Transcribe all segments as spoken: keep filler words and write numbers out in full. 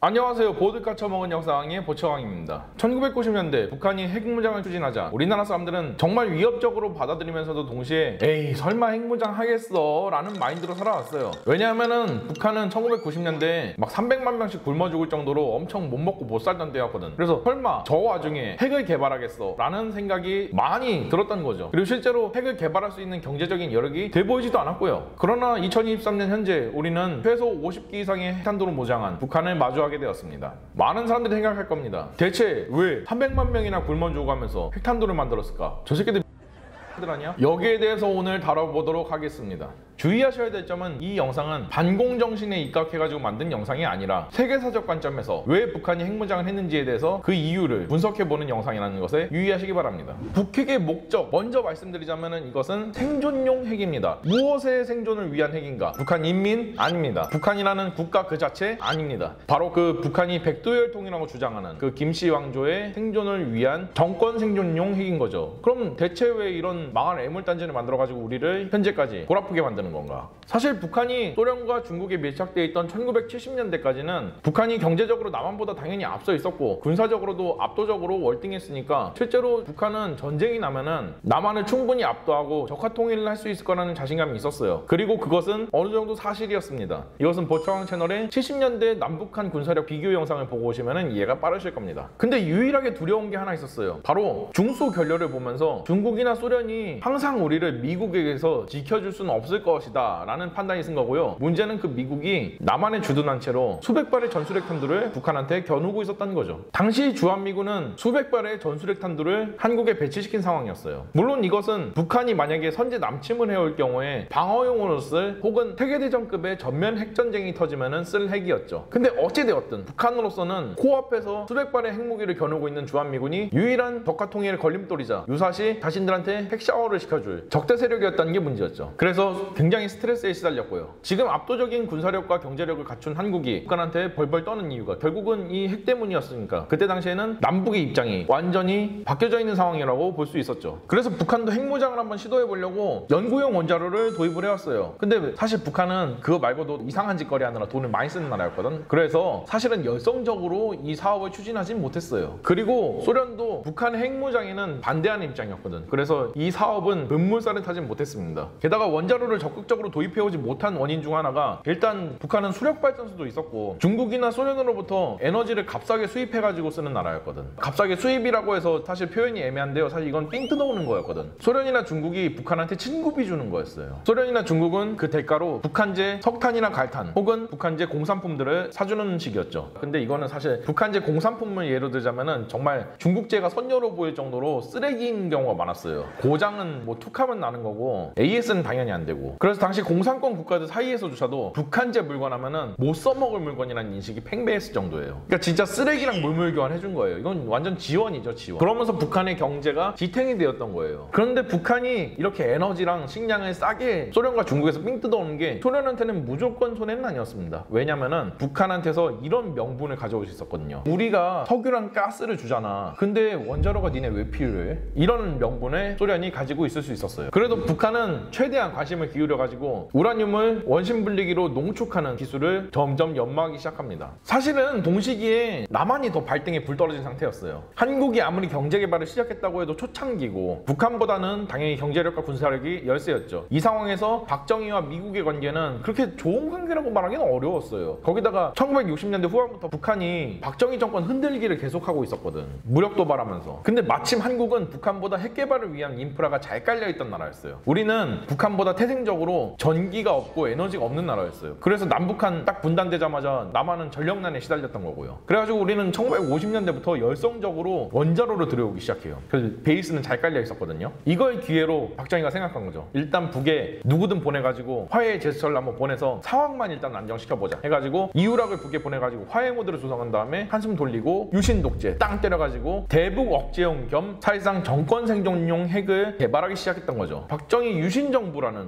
안녕하세요. 보드 까쳐먹은 영상의 보처왕입니다. 천구백구십 년대 북한이 핵무장을 추진하자 우리나라 사람들은 정말 위협적으로 받아들이면서도 동시에 에이 설마 핵무장 하겠어 라는 마인드로 살아왔어요. 왜냐하면은 북한은 천구백구십 년대에 막 삼백만 명씩 굶어 죽을 정도로 엄청 못 먹고 못 살던 때였거든. 그래서 설마 저 와중에 핵을 개발하겠어 라는 생각이 많이 들었던 거죠. 그리고 실제로 핵을 개발할 수 있는 경제적인 여력이 돼 보이지도 않았고요. 그러나 이천이십삼 년 현재 우리는 최소 오십 기 이상의 핵탄두로 무장한 북한을 마주하게 되었습니다. 많은 사람들이 생각할 겁니다. 대체 왜 삼백만 명이나 굶어 죽어가면서 핵탄두를 만들었을까? 저 새끼들 아니야? 여기에 대해서 오늘 다뤄보도록 하겠습니다. 주의하셔야 될 점은 이 영상은 반공정신에 입각해가지고 만든 영상이 아니라 세계사적 관점에서 왜 북한이 핵무장을 했는지에 대해서 그 이유를 분석해보는 영상이라는 것에 유의하시기 바랍니다. 북핵의 목적 먼저 말씀드리자면 이것은 생존용 핵입니다. 무엇의 생존을 위한 핵인가? 북한 인민? 아닙니다. 북한이라는 국가 그 자체? 아닙니다. 바로 그 북한이 백두혈통이라고 주장하는 그 김씨 왕조의 생존을 위한 정권 생존용 핵인 거죠. 그럼 대체 왜 이런 망할 애물단지를 만들어가지고 우리를 현재까지 골아프게 만드는 건가? 사실 북한이 소련과 중국에 밀착되어 있던 천구백칠십 년대까지는 북한이 경제적으로 남한보다 당연히 앞서 있었고 군사적으로도 압도적으로 월등했으니까 실제로 북한은 전쟁이 나면은 남한을 충분히 압도하고 적화 통일을 할 수 있을 거라는 자신감이 있었어요. 그리고 그것은 어느 정도 사실이었습니다. 이것은 보처왕 채널의 칠십 년대 남북한 군사력 비교 영상을 보고 오시면 이해가 빠르실 겁니다. 근데 유일하게 두려운 게 하나 있었어요. 바로 중소결렬을 보면서 중국이나 소련이 항상 우리를 미국에게서 지켜줄 수는 없을 것이다 라는 판단이 쓴 거고요. 문제는 그 미국이 남한에 주둔한 채로 수백 발의 전술핵 탄두를 북한한테 겨누고 있었다는 거죠. 당시 주한미군은 수백 발의 전술핵 탄두를 한국에 배치시킨 상황이었어요. 물론 이것은 북한이 만약에 선제 남침을 해올 경우에 방어용으로 쓸 혹은 세계대전급의 전면 핵전쟁이 터지면 쓸 핵이었죠. 근데 어찌되었든 북한으로서는 코앞에서 수백 발의 핵무기를 겨누고 있는 주한미군이 유일한 적화 통일의 걸림돌이자 유사시 자신들한테 핵샤워를 시켜줄 적대 세력이었다는 게 문제였죠. 그래서 굉장히 스트레스에 시달렸고요. 지금 압도적인 군사력과 경제력을 갖춘 한국이 북한한테 벌벌 떠는 이유가 결국은 이 핵 때문이었으니까 그때 당시에는 남북의 입장이 완전히 바뀌어져 있는 상황이라고 볼 수 있었죠. 그래서 북한도 핵무장을 한번 시도해보려고 연구용 원자로를 도입을 해왔어요. 근데 사실 북한은 그거 말고도 이상한 짓거리 하느라 돈을 많이 쓰는 나라였거든. 그래서 사실은 열성적으로 이 사업을 추진하진 못했어요. 그리고 소련도 북한의 핵무장에는 반대하는 입장이었거든. 그래서 이 사업은 급물살을 타진 못했습니다. 게다가 원자로를 적극적으로 도입해오지 못한 원인 중 하나가 일단 북한은 수력발전소도 있었고 중국이나 소련으로부터 에너지를 값싸게 수입해가지고 쓰는 나라였거든. 값싸게 수입이라고 해서 사실 표현이 애매한데요. 사실 이건 삥 뜯어오는 거였거든. 소련이나 중국이 북한한테 친구비 주는 거였어요. 소련이나 중국은 그 대가로 북한제 석탄이나 갈탄 혹은 북한제 공산품들을 사주는 식이었죠. 근데 이거는 사실 북한제 공산품을 예로 들자면은 정말 중국제가 선녀로 보일 정도로 쓰레기인 경우가 많았어요. 고장은 뭐 툭하면 나는 거고 에이에스는 당연히 안 되고. 그래서 당시 공산권 국가들 사이에서조차도 북한제 물건 하면은 못 써먹을 물건이라는 인식이 팽배했을 정도예요. 그러니까 진짜 쓰레기랑 물물 교환해준 거예요. 이건 완전 지원이죠, 지원. 그러면서 북한의 경제가 지탱이 되었던 거예요. 그런데 북한이 이렇게 에너지랑 식량을 싸게 소련과 중국에서 삥 뜯어오는 게 소련한테는 무조건 손해는 아니었습니다. 왜냐면은 북한한테서 이런 명분을 가져올 수 있었거든요. 우리가 석유랑 가스를 주잖아. 근데 원자로가 니네 왜 필요해? 이런 명분을 소련이 가지고 있을 수 있었어요. 그래도 북한은 최대한 관심을 기울여가지고 우라늄을 원심 분리기로 농축하는 기술을 점점 연마하기 시작합니다. 사실은 동시기에 남한이 더 발등에 불 떨어진 상태였어요. 한국이 아무리 경제개발을 시작했다고 해도 초창기고 북한보다는 당연히 경제력과 군사력이 열세였죠. 이 상황에서 박정희와 미국의 관계는 그렇게 좋은 관계라고 말하기는 어려웠어요. 거기다가 천구백육십 년대 후반부터 북한이 박정희 정권 흔들기를 계속하고 있었거든. 무력 도발하면서. 근데 마침 한국은 북한보다 핵개발을 위한 인프라가 잘 깔려있던 나라였어요. 우리는 북한보다 태생적으로 전기가 없고 에너지가 없는 나라였어요. 그래서 남북한 딱 분단되자마자 남한은 전력난에 시달렸던 거고요. 그래가지고 우리는 천구백오십 년대부터 열성적으로 원자로를 들여오기 시작해요. 그래서 베이스는 잘 깔려 있었거든요. 이걸 기회로 박정희가 생각한 거죠. 일단 북에 누구든 보내가지고 화해 제스처를 한번 보내서 상황만 일단 안정시켜보자 해가지고 이유락을 북에 보내가지고 화해 모드를 조성한 다음에 한숨 돌리고 유신 독재 땅 때려가지고 대북 억제용 겸 사실상 정권 생존용 핵을 개발하기 시작했던 거죠. 박정희 유신 정부라는 박정희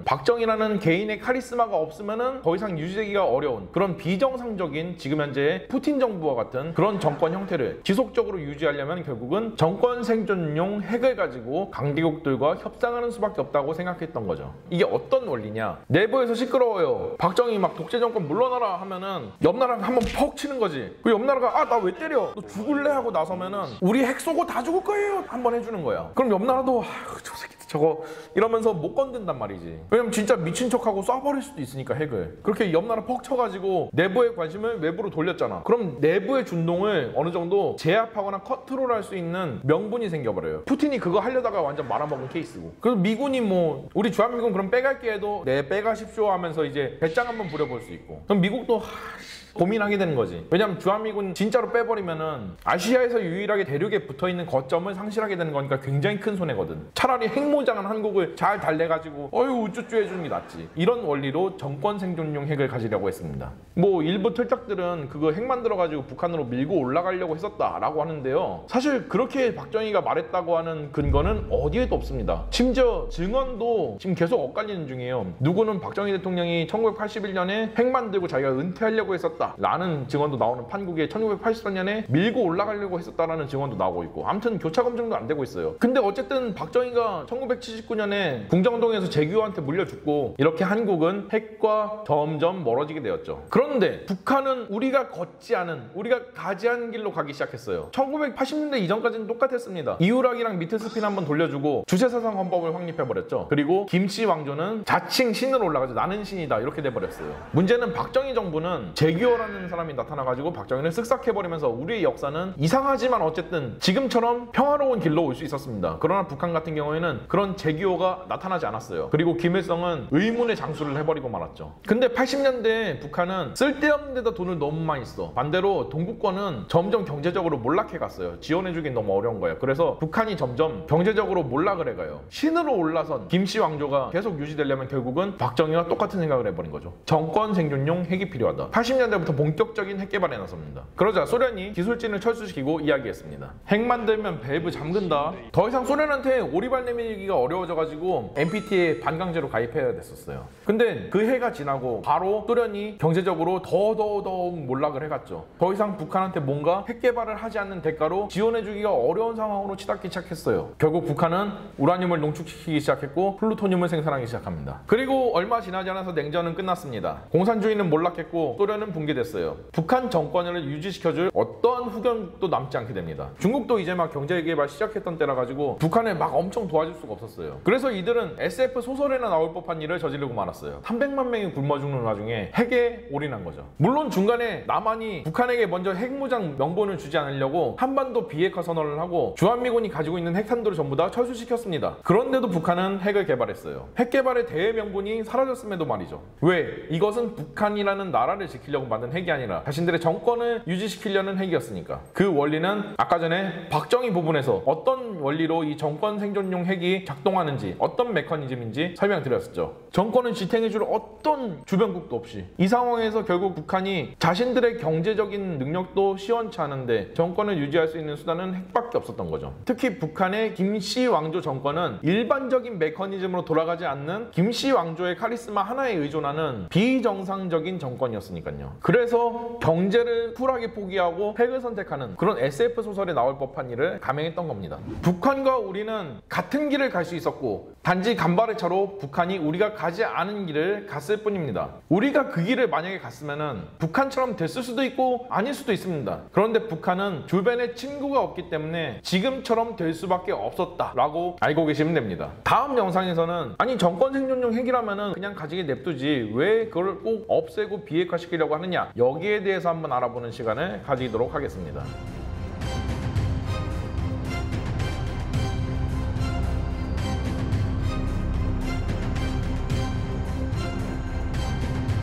박정희라는 개인의 카리스마가 없으면은 더 이상 유지되기가 어려운 그런 비정상적인 지금 현재 푸틴 정부와 같은 그런 정권 형태를 지속적으로 유지하려면 결국은 정권 생존용 핵을 가지고 강대국들과 협상하는 수밖에 없다고 생각했던 거죠. 이게 어떤 원리냐? 내부에서 시끄러워요. 박정희 막 독재 정권 물러나라 하면은 옆 나라가 한번 퍽 치는 거지. 그 옆 나라가 아 나 왜 때려? 너 죽을래? 하고 나서면은 우리 핵 쏘고 다 죽을 거예요. 한번 해주는 거야. 그럼 옆 나라도 아휴 저 새끼 저거 이러면서 못 건든단 말이지. 왜냐면 진짜 미친 척하고 쏴버릴 수도 있으니까 핵을. 그렇게 옆 나라 퍽 쳐가지고 내부의 관심을 외부로 돌렸잖아. 그럼 내부의 준동을 어느 정도 제압하거나 컨트롤할 수 있는 명분이 생겨버려요. 푸틴이 그거 하려다가 완전 말아먹은 케이스고. 그래서 미군이 뭐 우리 주한미군 그럼 빼갈게 해도 네 빼가십시오 하면서 이제 배짱 한번 부려볼 수 있고. 그럼 미국도 하... 고민하게 되는 거지. 왜냐면 주한미군 진짜로 빼버리면은 아시아에서 유일하게 대륙에 붙어있는 거점을 상실하게 되는 거니까 굉장히 큰 손해거든. 차라리 핵무장한 한국을 잘 달래가지고 어휴 우쭈쭈 해주는 게 낫지. 이런 원리로 정권 생존용 핵을 가지려고 했습니다. 뭐 일부 틀딱들은 그거 핵 만들어가지고 북한으로 밀고 올라가려고 했었다라고 하는데요. 사실 그렇게 박정희가 말했다고 하는 근거는 어디에도 없습니다. 심지어 증언도 지금 계속 엇갈리는 중이에요. 누구는 박정희 대통령이 천구백팔십일 년에 핵 만들고 자기가 은퇴하려고 했었다 라는 증언도 나오는 판국에 천구백팔십삼 년에 밀고 올라가려고 했었다라는 증언도 나오고 있고, 아무튼 교차 검증도 안 되고 있어요. 근데 어쨌든 박정희가 천구백칠십구 년에 궁정동에서 제규어한테 물려 죽고 이렇게 한국은 핵과 점점 멀어지게 되었죠. 그런데 북한은 우리가 걷지 않은, 우리가 가지 않은 길로 가기 시작했어요. 천구백팔십 년대 이전까지는 똑같았습니다. 이후락이랑 미트스핀 한번 돌려주고 주체사상 헌법을 확립해버렸죠. 그리고 김씨 왕조는 자칭 신으로 올라가죠. 나는 신이다 이렇게 돼버렸어요. 문제는 박정희 정부는 제규어 라는 사람이 나타나가지고 박정희를 쓱싹해버리면서 우리의 역사는 이상하지만 어쨌든 지금처럼 평화로운 길로 올 수 있었습니다. 그러나 북한 같은 경우에는 그런 제기호가 나타나지 않았어요. 그리고 김일성은 의문의 장수를 해버리고 말았죠. 근데 팔십 년대에 북한은 쓸데없는 데다 돈을 너무 많이 써. 반대로 동구권은 점점 경제적으로 몰락해갔어요. 지원해주긴 너무 어려운 거예요. 그래서 북한이 점점 경제적으로 몰락을 해가요. 신으로 올라선 김씨 왕조가 계속 유지되려면 결국은 박정희와 똑같은 생각을 해버린 거죠. 정권 생존용 핵이 필요하다. 팔십 년대 부터 본격적인 핵 개발에 나섭니다. 그러자 소련이 기술진을 철수시키고 이야기했습니다. 핵 만들면 밸브 잠근다. 더 이상 소련한테 오리발 내밀기가 어려워져가지고 엔피티에 반강제로 가입해야 됐었어요. 근데 그 해가 지나고 바로 소련이 경제적으로 더더더 몰락을 해갔죠. 더 이상 북한한테 뭔가 핵 개발을 하지 않는 대가로 지원해주기가 어려운 상황으로 치닫기 시작했어요. 결국 북한은 우라늄을 농축시키기 시작했고 플루토늄을 생산하기 시작합니다. 그리고 얼마 지나지 않아서 냉전은 끝났습니다. 공산주의는 몰락했고 소련은 붕괴 됐어요. 북한 정권을 유지시켜줄 어떠한 후견도 남지 않게 됩니다. 중국도 이제 막 경제개발 시작했던 때라 가지고 북한을 막 엄청 도와줄 수가 없었어요. 그래서 이들은 에스에프 소설에나 나올 법한 일을 저지르고 말았어요. 삼백만 명이 굶어 죽는 와중에 핵에 올인한 거죠. 물론 중간에 남한이 북한에게 먼저 핵무장 명분을 주지 않으려고 한반도 비핵화 선언을 하고 주한미군이 가지고 있는 핵탄두를 전부 다 철수시켰습니다. 그런데도 북한은 핵을 개발했어요. 핵 개발의 대외 명분이 사라졌음에도 말이죠. 왜? 이것은 북한이라는 나라를 지키려고 만든 핵이 아니라 자신들의 정권을 유지시키려는 핵이었으니까. 그 원리는 아까 전에 박정희 부분에서 어떤 원리로 이 정권 생존용 핵이 작동하는지, 어떤 메커니즘인지 설명드렸었죠. 정권을 지탱해줄 어떤 주변국도 없이 이 상황에서 결국 북한이 자신들의 경제적인 능력도 시원치 않은데 정권을 유지할 수 있는 수단은 핵밖에 없었던 거죠. 특히 북한의 김씨 왕조 정권은 일반적인 메커니즘으로 돌아가지 않는 김씨 왕조의 카리스마 하나에 의존하는 비정상적인 정권이었으니까요. 그래서 경제를 쿨하게 포기하고 핵을 선택하는 그런 에스에프 소설에 나올 법한 일을 감행했던 겁니다. 북한과 우리는 같은 길을 갈 수 있었고 단지 간발의 차로 북한이 우리가 가지 않은 길을 갔을 뿐입니다. 우리가 그 길을 만약에 갔으면 북한처럼 됐을 수도 있고 아닐 수도 있습니다. 그런데 북한은 주변에 친구가 없기 때문에 지금처럼 될 수밖에 없었다라고 알고 계시면 됩니다. 다음 영상에서는 아니 정권 생존용 핵이라면 그냥 가지게 냅두지 왜 그걸 꼭 없애고 비핵화시키려고 하느냐, 여기에 대해서 한번 알아보는 시간을 가지도록 하겠습니다.